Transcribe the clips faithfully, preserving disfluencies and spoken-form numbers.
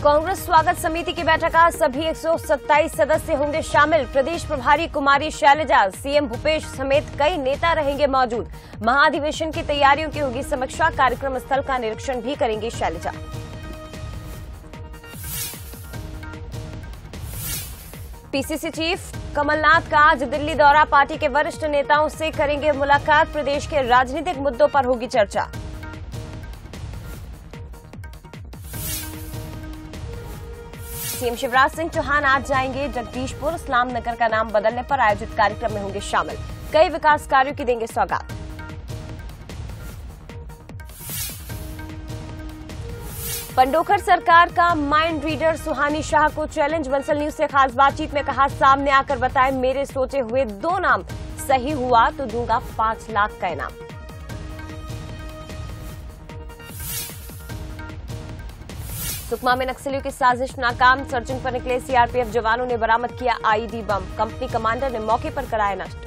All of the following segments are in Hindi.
कांग्रेस स्वागत समिति की बैठक आज सभी एक सौ सत्ताईस सदस्य होंगे शामिल। प्रदेश प्रभारी कुमारी शैलजा, सीएम भूपेश समेत कई नेता रहेंगे मौजूद। महाधिवेशन की तैयारियों की होगी समीक्षा। कार्यक्रम स्थल का निरीक्षण भी करेंगे शैलजा। पीसीसी चीफ कमलनाथ का आज दिल्ली दौरा। पार्टी के वरिष्ठ नेताओं से करेंगे मुलाकात। प्रदेश के राजनीतिक मुद्दों पर होगी चर्चा। सीएम शिवराज सिंह चौहान आज जाएंगे जगदीशपुर। इस्लाम नगर का नाम बदलने पर आयोजित कार्यक्रम में होंगे शामिल। कई विकास कार्यों की देंगे सौगात। पंडोखर सरकार का माइंड रीडर सुहानी शाह को चैलेंज। बंसल न्यूज से खास बातचीत में कहा, सामने आकर बताएं मेरे सोचे हुए दो नाम, सही हुआ तो दूंगा पांच लाख का इनाम। सुकमा में नक्सलियों की साजिश नाकाम। सर्चिंग पर निकले सीआरपीएफ जवानों ने बरामद किया आईईडी बम। कंपनी कमांडर ने मौके पर कराया नष्ट।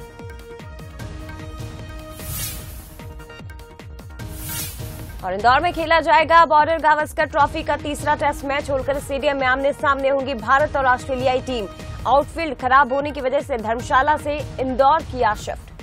और इंदौर में खेला जाएगा बॉर्डर गावस्कर ट्रॉफी का तीसरा टेस्ट मैच। होलकर स्टेडियम में आमने सामने होंगी भारत और ऑस्ट्रेलियाई टीम। आउटफील्ड खराब होने की वजह से धर्मशाला से इंदौर किया शिफ्ट।